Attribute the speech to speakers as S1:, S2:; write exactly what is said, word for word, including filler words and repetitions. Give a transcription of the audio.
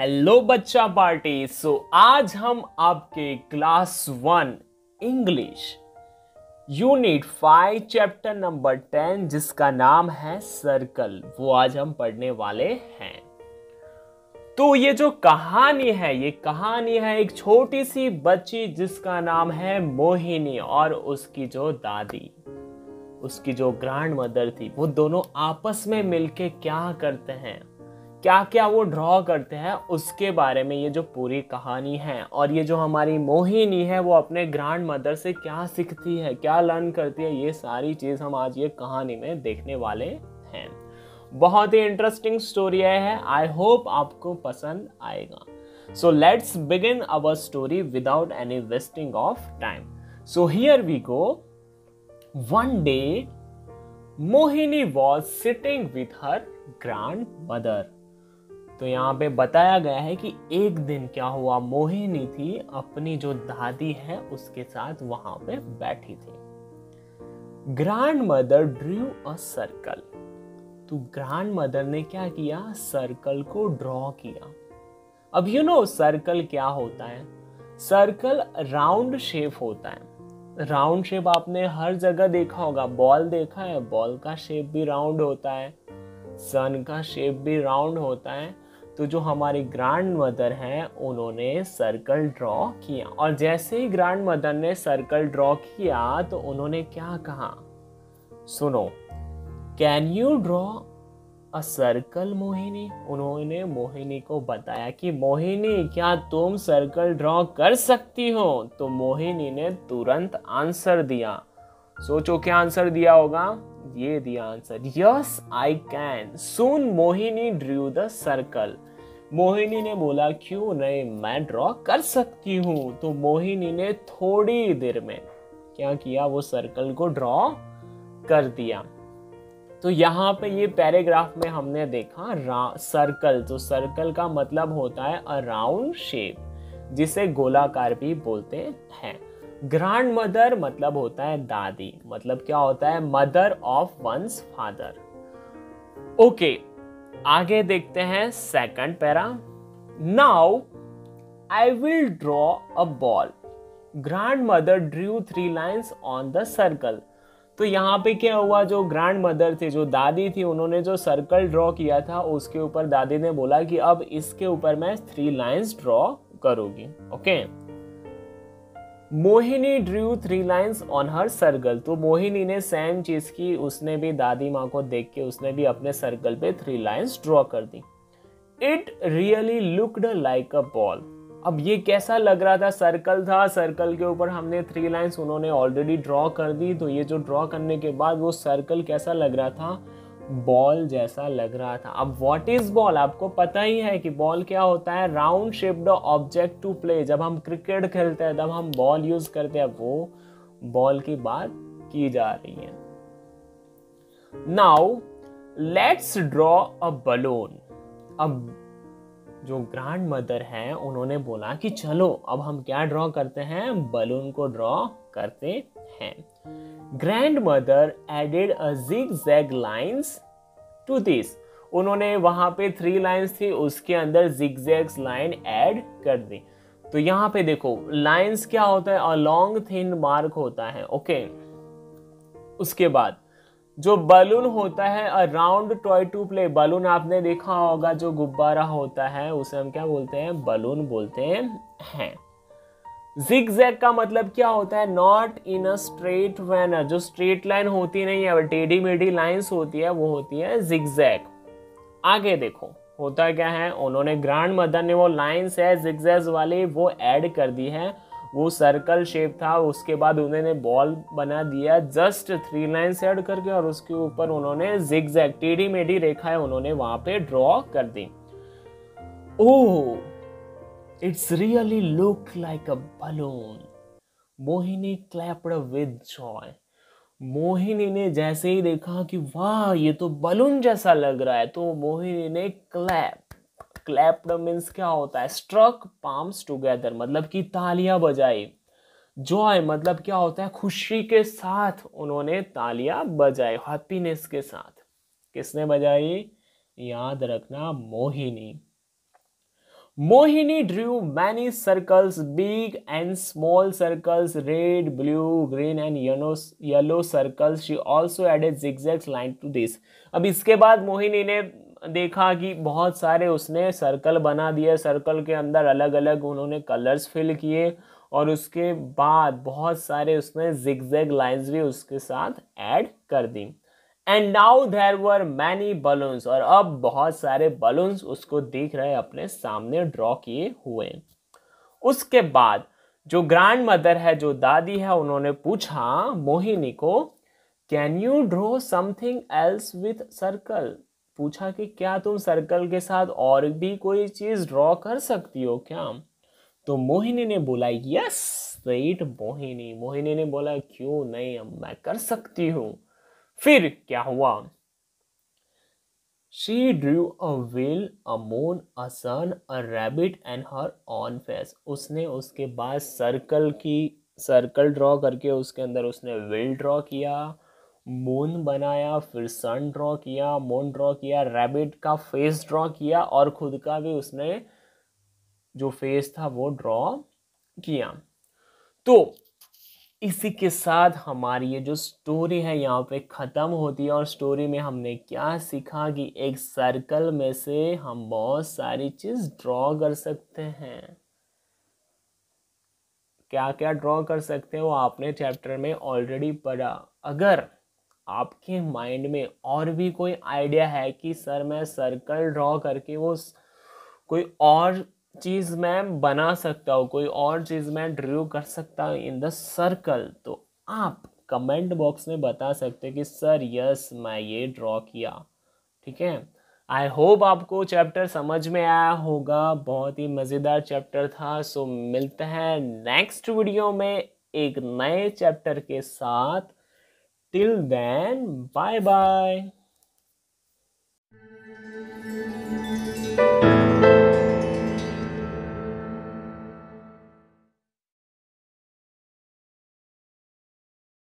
S1: Hello बच्चा party. सो आज हम आपके class one English unit five chapter number ten जिसका नाम है सर्कल, वो आज हम पढ़ने वाले हैं। तो ये जो कहानी है ये कहानी है एक छोटी सी बच्ची जिसका नाम है मोहिनी और उसकी जो दादी, उसकी जो ग्रैंड मदर थी, वो दोनों आपस में मिलके क्या करते हैं, क्या क्या वो ड्रॉ करते हैं, उसके बारे में ये जो पूरी कहानी है। और ये जो हमारी मोहिनी है वो अपने ग्रैंड मदर से क्या सीखती है, क्या लर्न करती है, ये सारी चीज हम आज ये कहानी में देखने वाले हैं। बहुत ही इंटरेस्टिंग स्टोरी है, आई होप आपको पसंद आएगा। So let's begin our story without any wasting of time. So here we go. One day Mohini was sitting with her grandmother. तो यहाँ पे बताया गया है कि एक दिन क्या हुआ, मोहिनी थी अपनी जो दादी है उसके साथ वहां पे बैठी थी। Grandmother drew a circle. तो ग्रैंड मदर ने क्या किया, सर्कल को ड्रॉ किया। अब यू नो सर्कल क्या होता है, सर्कल राउंड शेप होता है। राउंड शेप आपने हर जगह देखा होगा, बॉल देखा है, बॉल का शेप भी राउंड होता है, सन का शेप भी राउंड होता है। तो जो हमारी ग्रैंड मदर हैं उन्होंने सर्कल ड्रॉ किया, और जैसे ही ग्रैंड मदर ने सर्कल ड्रॉ किया तो उन्होंने क्या कहा, सुनो, can you draw a circle Mohini. उन्होंने मोहिनी को बताया कि मोहिनी क्या तुम सर्कल ड्रॉ कर सकती हो। तो मोहिनी ने तुरंत आंसर दिया। सोचो क्या आंसर दिया होगा, ये दिया answer, yes I can. Soon Mohini drew the circle. Mohini ने बोला क्यों नहीं, मैं ड्रॉ कर सकती हूं। तो मोहिनी ने थोड़ी देर में क्या किया, वो सर्कल को ड्रॉ कर दिया। तो यहाँ पे ये पैराग्राफ में हमने देखा सर्कल, तो सर्कल का मतलब होता है अ राउंड शेप, जिसे गोलाकार भी बोलते हैं। ग्रैंड मदर मतलब होता है दादी, मतलब क्या होता है, mother of one's father. Okay, आगे देखते हैं second para. Now I will draw a ball. Grandmother drew three lines on the circle. तो यहाँ पे क्या हुआ, जो ग्रैंड मदर थी, जो दादी थी, उन्होंने जो सर्कल ड्रॉ किया था उसके ऊपर दादी ने बोला कि अब इसके ऊपर मैं थ्री लाइंस ड्रॉ करूंगी। Okay, Mohini drew three lines on her circle. तो मोहिनी ने सेम चीज की, उसने भी दादी माँ को देख के उसने भी अपने सर्कल पे थ्री लाइंस ड्रॉ कर दी। It really looked like a ball. अब ये कैसा लग रहा था, सर्कल था, सर्कल के ऊपर हमने थ्री लाइंस उन्होंने ऑलरेडी ड्रॉ कर दी। तो ये जो ड्रॉ करने के बाद वो सर्कल कैसा लग रहा था, बॉल जैसा लग रहा था। अब व्हाट इज बॉल, आपको पता ही है कि बॉल क्या होता है, round shaped object to play. जब हम क्रिकेट खेलते हैं तब हम बॉल यूज करते हैं, वो बॉल की बात की जा रही है। Now let's draw a balloon. अब जो ग्रैंड मदर है उन्होंने बोला कि चलो अब हम क्या ड्रॉ करते हैं, बलून को ड्रॉ करते हैं। Grandmother added a zigzag lines to this। उन्होंने वहां पे थ्री लाइंस थी, उसके अंदर zigzag लाइन ऐड कर दी। तो यहाँ पे देखो लाइंस क्या होता है, अ लॉन्ग थिन मार्क होता है। ओके, उसके बाद जो बलून होता है a round toy to play. Balloon आपने देखा होगा, जो गुब्बारा होता है उसे हम क्या बोलते हैं, बलून बोलते हैं। जिगजैग का मतलब क्या होता है, not in a straight manner. जो स्ट्रेट लाइन होती नहीं है, टेढ़ी मेढ़ी लाइंस होती है, वो होती है जिगजैग। आगे देखो होता क्या है, उन्होंने ग्रैंड मदर ने वो लाइंस है जिगजैग वाली वो ऐड कर दी है। वो सर्कल शेप था, उसके बाद उन्होंने बॉल बना दिया जस्ट थ्री लाइंस ऐड करके, और उसके ऊपर उन्होंने जिगजैग टेढ़ी मेढ़ी रेखाएं उन्होंने वहां पे ड्रॉ कर दी। Oh, it's really look like a balloon. Mohini clapped with joy. Mohini ने जैसे ही देखा कि वाह ये तो बलून जैसा लग रहा है, तो मोहिनी ने क्लैप, क्लैप्ड मीन्स क्या होता है, स्ट्रक पाम्स टुगेदर, मतलब कि तालियां बजाई। जॉय मतलब क्या होता है, खुशी के साथ उन्होंने तालियां बजाई, हैप्पीनेस के साथ। किसने बजाई, याद रखना Mohini. Mohini drew many circles, big and small circles, red, blue, green and yellow yellow circles. She also added zigzag line to this. अब इसके बाद मोहिनी ने देखा कि बहुत सारे उसने सर्कल बना दिए, सर्कल के अंदर अलग अलग उन्होंने कलर्स फिल किए और उसके बाद बहुत सारे उसने जिगजैग लाइंस भी उसके साथ ऐड कर दी। And now there were many balloons, और अब बहुत सारे बलून्स उसको दिख रहे अपने सामने ड्रॉ किए हुए। उसके बाद जो ग्रैंड मदर है, जो दादी है, उन्होंने पूछा मोहिनी को, can you draw something else with circle? पूछा कि क्या तुम सर्कल के साथ और भी कोई चीज ड्रॉ कर सकती हो क्या? तो मोहिनी ने बोला यस, राइट मोहिनी। मोहिनी ने बोला क्यों नहीं, अब मैं कर सकती हूं। फिर क्या हुआ? She drew a whale, a moon, a sun, a rabbit and her own face. उसने उसके बाद सर्कल की सर्कल ड्रॉ करके उसके अंदर उसने व्हेल ड्रॉ किया, मून बनाया, फिर सन ड्रॉ किया, मून ड्रॉ किया, रैबिट का फेस ड्रॉ किया और खुद का भी उसने जो फेस था वो ड्रॉ किया। तो इसी के साथ हमारी ये जो स्टोरी है यहाँ पे ख़त्म होती है। और स्टोरी में हमने क्या सीखा कि एक सर्कल में से हम बहुत सारी चीज़ ड्रॉ कर सकते हैं। क्या क्या ड्रॉ कर सकते हैं वो आपने चैप्टर में ऑलरेडी पढ़ा। अगर आपके माइंड में और भी कोई आइडिया है कि सर मैं सर्कल ड्रॉ करके वो कोई और चीज़ मैं बना सकता हूँ, कोई और चीज़ मैं ड्रू कर सकता हूँ इन द सर्कल, तो आप कमेंट बॉक्स में बता सकते हैं कि सर यस मैं ये ड्रॉ किया। ठीक है, आई होप आपको चैप्टर समझ में आया होगा, बहुत ही मज़ेदार चैप्टर था। सो मिलते हैं नेक्स्ट वीडियो में एक नए चैप्टर के साथ। Till then bye bye.